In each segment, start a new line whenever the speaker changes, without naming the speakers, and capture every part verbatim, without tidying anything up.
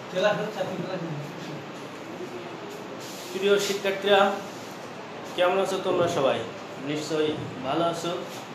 প্রিয় শিক্ষার্থীরা, কেমন আছো তোমরা? সবাই নিশ্চয়ই ভালো আছো।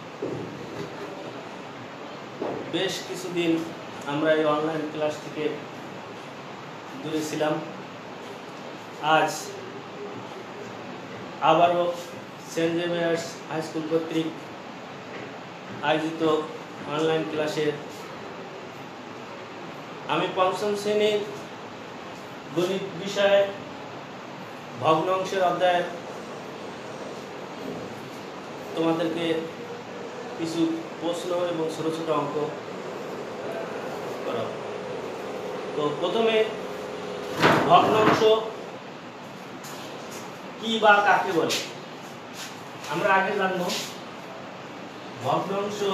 বেশ কিছুদিন আমরা এই অনলাইন ক্লাস থেকে দূরে ছিলাম। আজ আবারও সেন্ট জেভিয়ার্স হাই স্কুল কর্তৃক আয়োজিত অনলাইন ক্লাসে আমি পঞ্চম শ্রেণীর গণিত বিষয়ে ভগ্নাংশের অধ্যায় তোমাদেরকে কিছু প্রশ্ন এবং ছোট ছোট অঙ্ক করাবো। তো প্রথমে ভগ্নাংশ কি বা কাকে বলে আমরা আগে জানবো। ভগ্নাংশ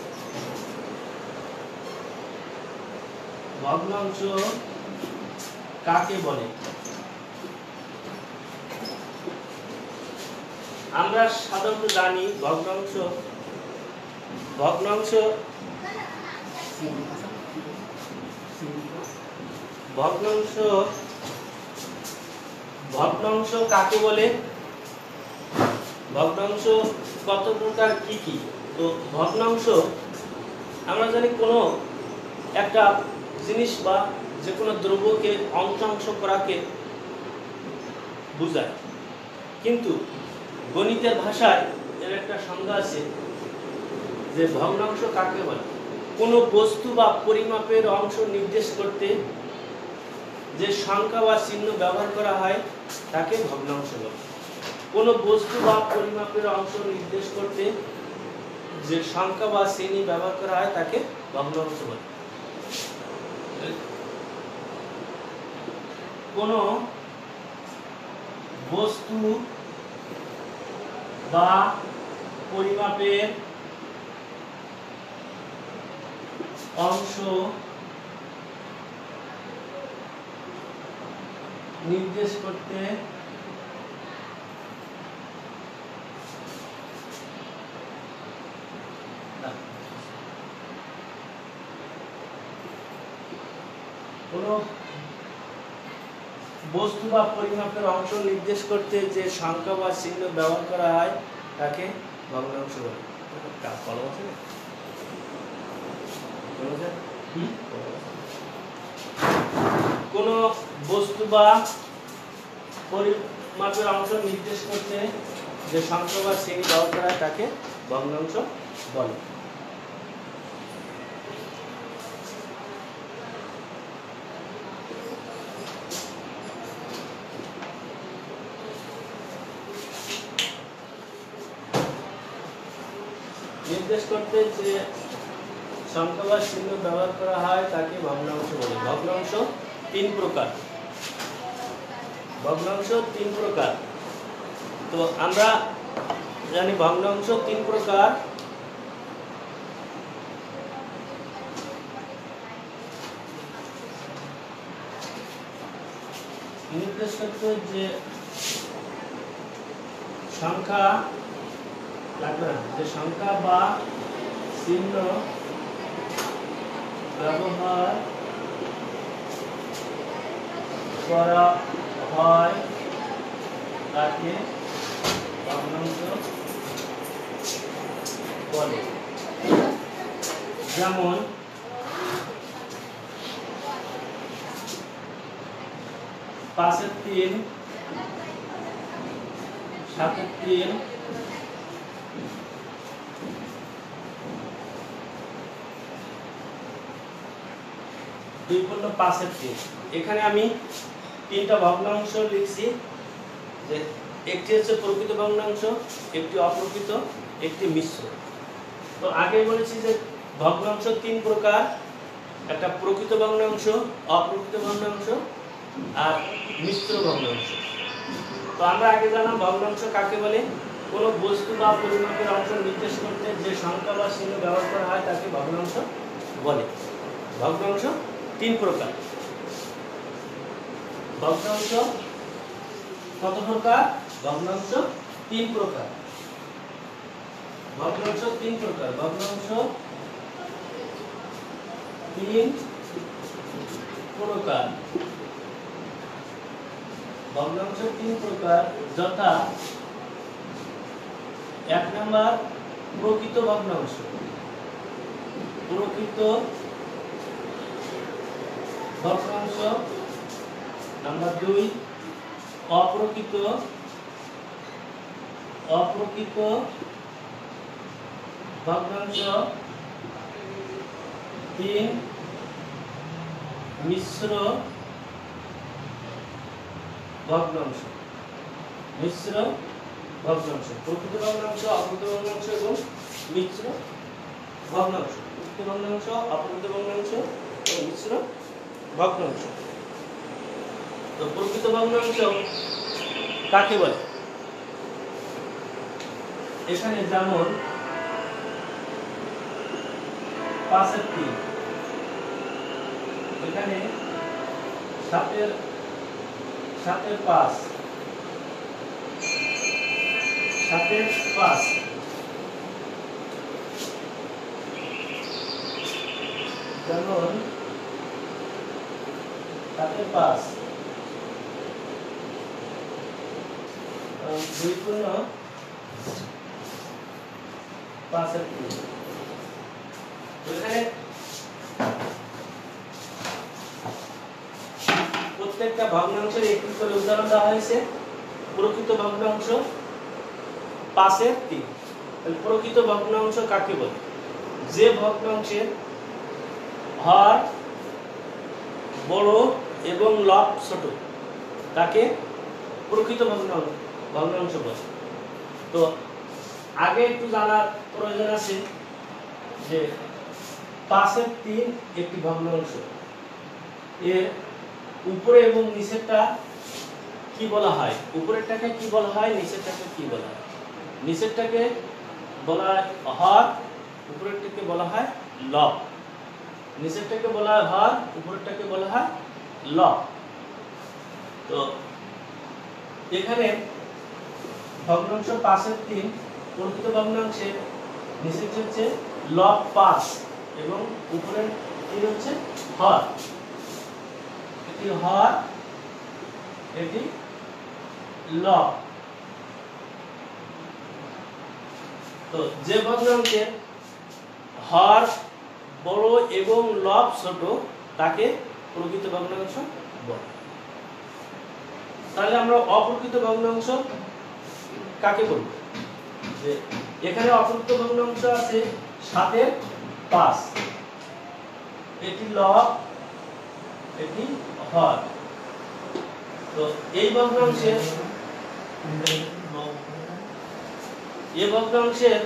ভগ্নাংশ কাকে বলে? আমরা সাধারণত জানি ভগ্নাংশ ভগ্নাংশ ভগ্নাংশ ভগ্নাংশ কাকে বলে? ভগ্নাংশ কত প্রকার, কি কি? তো ভগ্নাংশ আমরা জানি কোনো একটা জিনিস বা যে কোনো দ্রব্যকে অংশাংশ করাকে বোঝায়, কিন্তু গণিতের ভাষায় এর একটা সংজ্ঞা আছে যে ভগ্নাংশ কাকে বলে। কোনো বস্তু বা পরিমাপের অংশ নির্দেশ করতে যে সংখ্যা বা চিহ্ন ব্যবহার করা হয় তাকে ভগ্নাংশ বলে। কোনো বস্তু বা পরিমাপের অংশ নির্দেশ করতে যে সংখ্যা বা চিহ্ন ব্যবহার করা হয় তাকে ভগ্নাংশ বলে। কোনো বস্তু বা পরিমাপের অংশ নির্দেশ করতে কোনো বস্তু বা পরিমাপের অংশ নির্দেশ করতে যে সংখ্যা বা চিহ্ন ব্যবহার করা হয় তাকে ভগ্নাংশ বলে। কোন বস্তু বা পরিমাপের অংশ নির্দেশ করতে যে সংখ্যা বা চিহ্ন ব্যবহার করা হয় তাকে ভগ্নাংশ বলে। নির্দেশ করতে যে সংখ্যা বা চিহ্ন ব্যবহার করা হয় তাকে ভগ্নাংশ বলে। ভগ্নাংশ তিন প্রকার। ভগ্নাংশ তিন প্রকার তো আমরা জানি ভগ্নাংশ তিন প্রকার। নির্দেশ করতে যে সংখ্যা লাগবে না, যে সংখ্যা বা চিহ্ন ব্যবহার করা হয় তাকে ভগ্নাংশ বলে। যেমন পাঁচের তিন, সাতের তিন, দুই পূর্ণ পাঁচের তিন। এখানে আমি তিনটা ভগ্নাংশ লিখছি, যে একটি হচ্ছে প্রকৃত ভগ্নাংশ, একটি অপ্রকৃত, একটি মিশ্র। তো আগে বলেছি যে ভগ্নাংশ তিন প্রকার, একটা প্রকৃত ভগ্নাংশ, অপ্রকৃত ভগ্নাংশ আর মিশ্র ভগ্নাংশ। তো আমরা আগে জানলাম ভগ্নাংশ কাকে বলে। কোনো বস্তু বা পরিমাপের অংশ নির্দেশ করতে যে সংখ্যা বা চিহ্ন ব্যবহার করা হয় তাকে ভগ্নাংশ বলে। ভগ্নাংশ তিন প্রকার। ভগ্নাংশ কত প্রকার? ভগ্নাংশ তিন প্রকার। ভগ্নাংশ তিন প্রকার। ভগ্নাংশ তিন প্রকার ভগ্নাংশ তিন প্রকার, যথা এক নাম্বার প্রকৃত ভগ্নাংশ, প্রকৃত ভগ্নাংশ। নাম্বার দুই অপ্রকৃত অপ্রকৃত ভগ্নাংশ। তিন মিশ্র ভগ্নাংশ, মিশ্র ভগ্নাংশ, প্রকৃত ভগ্নাংশ, অপ্রকৃত ভগ্নাংশ এবং মিশ্র ভগ্নাংশ, প্রকৃত ভগ্নাংশ, অপ্রকৃত ভগ্নাংশ এবং মিশ্র ভগ্নাংশ। তো প্রকৃত ভগ্নাংশ কাকে বলে? এখানে যেমন পাঁচের তিন, এখানে সাতের সাতের পাঁচ, সাতের পাঁচ, যেমন সাতের পাঁচ দুই পূর্ণ পাঁচের তিন। এখানে প্রত্যেকটা ভগ্নাংশের একটি করে উদাহরণ দেওয়া হয়েছে। প্রকৃত ভগ্নাংশ পাঁচের তিন। প্রকৃত ভগ্নাংশ কাকে বলে? যে ভগ্নাংশের হর বড় এবং লব ছোট তাকে প্রকৃত ভগ্নাংশ ভগ্নাংশ বলে। তো আগে একটু জানার প্রয়োজন আছে যে পাঁচের তিন একটি ভগ্নাংশ, এর উপরে এবং নিচেরটা কি বলা হয়? উপরেরটাকে কি বলা হয়, নিচেরটাকে কি বলা হয়? নিচেরটাকে বলা হয় হর, উপরেরটাকে বলা হয় লব। নিচেরটাকে বলা হয় হর, উপরেরটাকে বলা হয় লব। তো এখানে ভগ্নাংশ পাঁচের তিন, প্রকৃত ভগ্নাংশের নিচের হচ্ছে লব পাঁচ এবং উপরের তিন হচ্ছে হর। এটি হর, এটি লব। তো যে ভগ্নাংশের হর বড় এবং লব ছোট তাকে প্রকৃত ভগ্নাংশ বলে। তাহলে আমরা অপ্রকৃত ভগ্নাংশ কাকে বলবো? যে এখানে অপ্রকৃত ভগ্নাংশ আছে সাতের পাঁচ, এটি লব, এটি হর। তো এই ভগ্নাংশের এই ভগ্নাংশের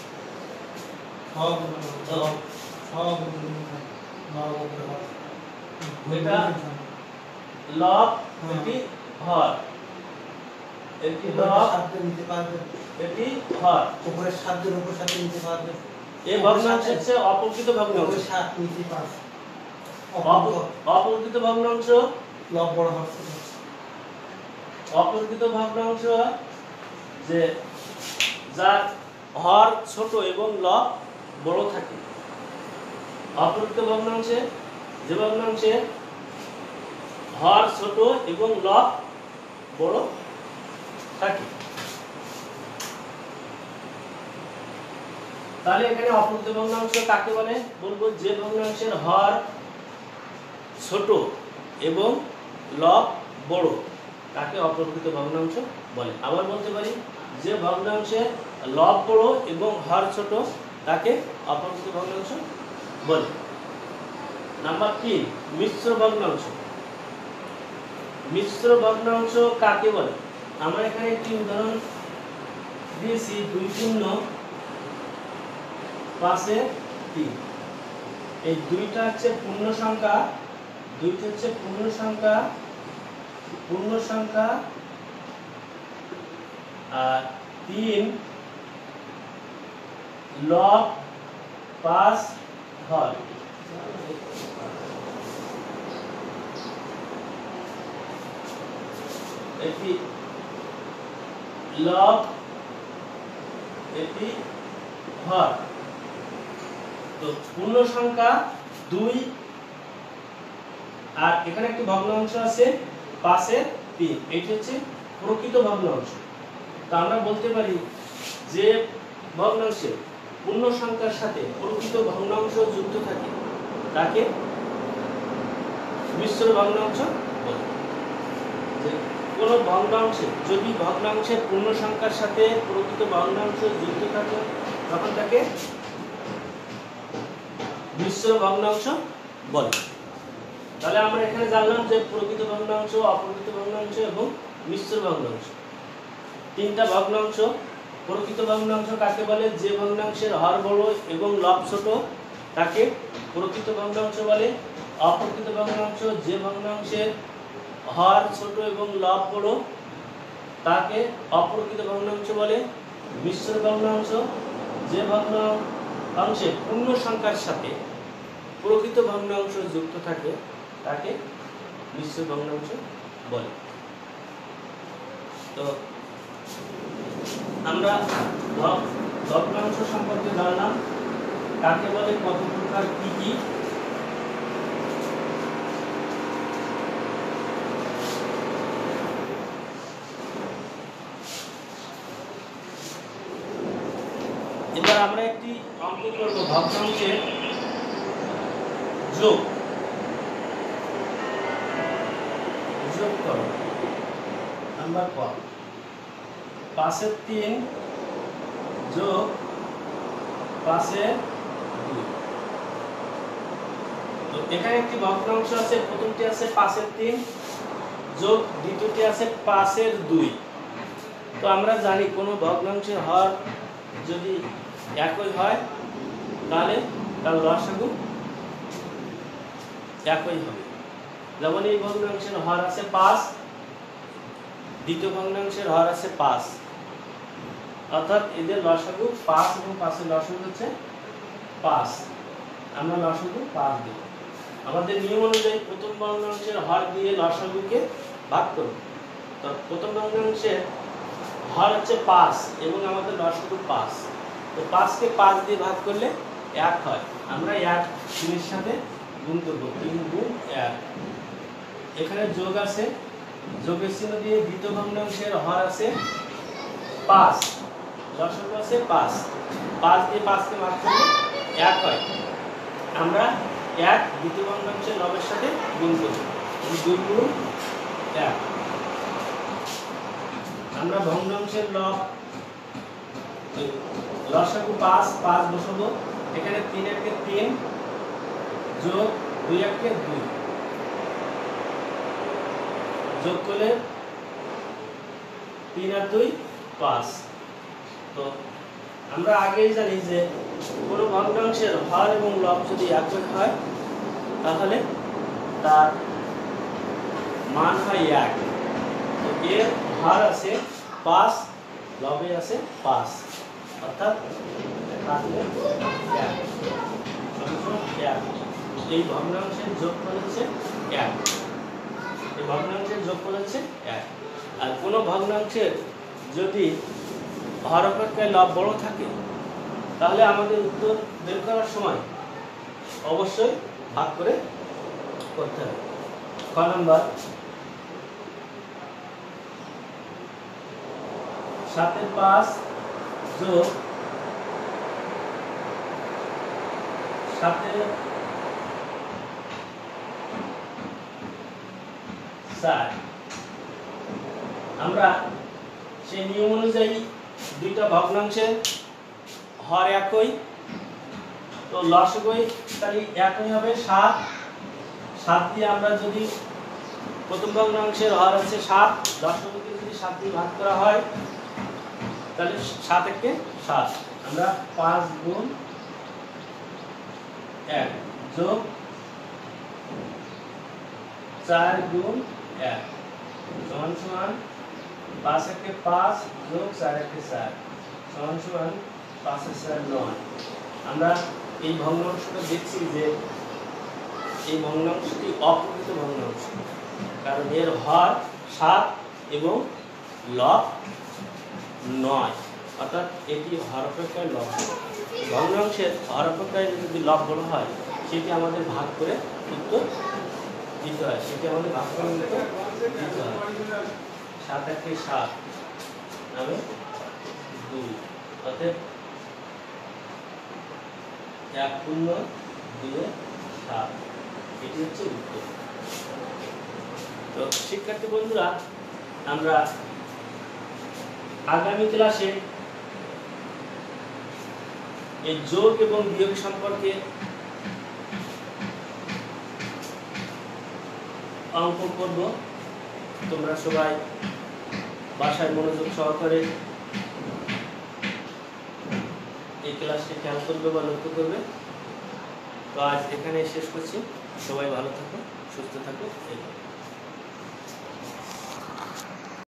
এটা লব, এটি হর, এটি লব, এটি হর। উপরের সাতের উপর সাথে নিচে পাঁচ, এই ভগ্নাংশ হচ্ছে অপ্রকৃত ভগ্নাংশ। সাত নিচে পাঁচ, অপ্রকৃত ভগ্নাংশ লব বড় হর। অপ্রকৃত ভগ্নাংশ যে যার হর ছোট এবং লব বড় থাকে। অপ্রকৃত ভগ্নাংশে যে ভগ্নাংশে হর ছোট এবং লব বড় থাকে। তাহলে এখানে অপ্রকৃত ভগ্নাংশ কাকে বলে? বলবো যে ভগ্নাংশের হর ছোট এবং লব বড় তাকে অপ্রকৃত ভগ্নাংশ বলে। আবার বলতে পারি যে ভগ্নাংশের লব বড় এবং হর ছোট তাকে অপ্রকৃত ভগ্নাংশ বলে। নাম্বার তিন মিশ্র ভগ্নাংশ। মিশ্র ভগ্নাংশ কাকে বলে? আমরা এখানে একটি উদাহরণ দিয়েছি, দুই শূন্য পাঁচে তিন। এই দুইটা হচ্ছে পূর্ণ সংখ্যা, দুইটা হচ্ছে পূর্ণ সংখ্যা, পূর্ণ সংখ্যা আর তিন লব পাঁচ হর। এটি লব, এটি হর। তো পূর্ণ সংখ্যা দুই আর এখানে একটি ভগ্নাংশ আছে পাঁচের তিন, এটি হচ্ছে প্রকৃত ভগ্নাংশ। তো আমরা বলতে পারি যে ভগ্নাংশে পূর্ণ সংখ্যার সাথে প্রকৃত ভগ্নাংশ যুক্ত থাকে তাকে মিশ্র ভগ্নাংশ বলে। যে কোন ভগ্নাংশে যদি ভগ্নাংশের পূর্ণ সংখ্যার সাথে প্রকৃত ভগ্নাংশ যুক্ত থাকে তখন তাকে মিশ্র ভগ্নাংশ বলে। তাহলে আমরা এখানে জানলাম যে প্রকৃত ভগ্নাংশ, অপ্রকৃত ভগ্নাংশ এবং মিশ্র ভগ্নাংশ। তিনটা ভগ্নাংশ। প্রকৃত ভগ্নাংশ কাকে বলে? যে ভগ্নাংশের হর বড় এবং লব ছোট তাকে প্রকৃত ভগ্নাংশ বলে। অপ্রকৃত ভগ্নাংশ যে ভগ্নাংশের হর ছোট এবং লব বড় তাকে অপ্রকৃত ভগ্নাংশ বলে। মিশ্র ভগ্নাংশ যে ভগ্নাংশে পূর্ণ সংখ্যার সাথে প্রকৃত ভগ্নাংশ যুক্ত থাকে তাকে মিশ্র ভগ্নাংশ বলে। তো আমরা ভগ্নাংশ সম্পর্কে জানলাম, কাকে বলে, কত প্রকার, কি কি। এবার আমরা একটি অঙ্ক করব ভগ্নাংশের যোগ। যোগ করো নাম্বার ক, পাঁচের তিন যোগ পাঁচের দুই। তো এখানে একটি ভগ্নাংশ আছে, প্রথমটি আছে পাঁচের তিন যোগ দ্বিতীয়টি আছে পাঁচের দুই। তো আমরা জানি কোন ভগ্নাংশের হর যদি একই হয় তাহলে তার লসাগু একই হবে। যেমন এই ভগ্নাংশের হর আছে পাঁচ, দ্বিতীয় ভগ্নাংশের হর আছে পাঁচ, অর্থাৎ এদের লসাগু পাঁচ এবং পাঁচের লসাগু হচ্ছে পাঁচ। আমরা লসাগু পাঁচ দেব। আমাদের নিয়ম অনুযায়ী প্রথম ভগ্নাংশের হর দিয়ে লসাগুকে ভাগ করব। তো প্রথম ভগ্নাংশের হর হচ্ছে পাঁচ এবং আমাদের লসাগু পাঁচ। তো পাঁচকে পাঁচ দিয়ে ভাগ করলে এক হয়। আমরা এক তিনের সাথে গুণ করবো, তিন গুণ এক। এখানে যোগ আছে, যোগের চিহ্ন দিয়ে দ্বিতীয় ভগ্নাংশের হর আছে পাঁচ, লসাগু আছে পাঁচ। পাঁচ দিয়ে পাঁচকে ভাগ করলে এক হয়। আমরা এক দ্বিতীয় ভগ্নাংশের লবের সাথে গুণ করব, দুই গুণ এক। আমরা ভগ্নাংশের লব লসাগু পাঁচ, পাঁচ বসাবো। এখানে তিন একে তিন যোগ দুই একে দুই, যোগ করলে তিন আর দুই পাঁচ। তো আমরা আগেই জানি যে কোনো ভগ্নাংশের হর এবং লব যদি একই হয় তাহলে তার মান হয় এক। তো এর হর আছে পাঁচ, লবে আছে পাঁচ, অর্থাৎ এই ভগ্নাংশের যোগফল হচ্ছে এক। এই ভগ্নাংশের যোগফল হচ্ছে এক। আর কোনো ভগ্নাংশের যদি হর অপেক্ষায় লব বড় থাকে তাহলে আমাদের উত্তর বের করার সময় অবশ্যই ভাগ করে করতে হবে। ক নাম্বার, সাতের পাঁচ যোগ সাতের চার। আমরা সেই নিয়ম অনুযায়ী দুইটা ভগ্নাংশের হর একই, তো লসাগু তাহলে একই হবে সাত। সাত দিয়ে আমরা যদি প্রথম ভগ্নাংশের হর আছে সাত, লসাগুকে যদি সাত দিয়ে ভাগ করা হয় তাহলে সাত একে সাত। আমরা পাঁচ গুণ এক যোগ চার গুণ এক সমান সমান পাঁচ একে পাঁচ যোগ চার একে চার সমান সমান পাঁচ চার নয়। আমরা এই ভগ্নাংশটা দেখছি যে এই ভগ্নাংশটি অপ্রকৃত ভগ্নাংশ, কারণ এর হর সাত এবং লব নয়, অর্থাৎ এটি হর অপেক্ষায় লব। ভগ্নাংশের হর অপেক্ষায় যদি লব বড় হয় সেটি আমাদের ভাগ করে উত্তর দিতে হয়, সেটি আমাদের ভাগ করে দিতে হয়। সাত একে সাত নামে দুই, অতএব এক শূন্য দুয়ে সাত, এটি হচ্ছে উত্তর। তো শিক্ষার্থী বন্ধুরা, আমরা আগামী ক্লাসে এই যোগ এবং বিয়োগ সম্পর্কে অঙ্ক করব। তোমরা সবাই বাসায় মনোযোগ সহকারে এই ক্লাসটি খেয়াল করবে বা লক্ষ্য করবে। তো আজ এখানে শেষ করছি। সবাই ভালো থাকো, সুস্থ থাকো।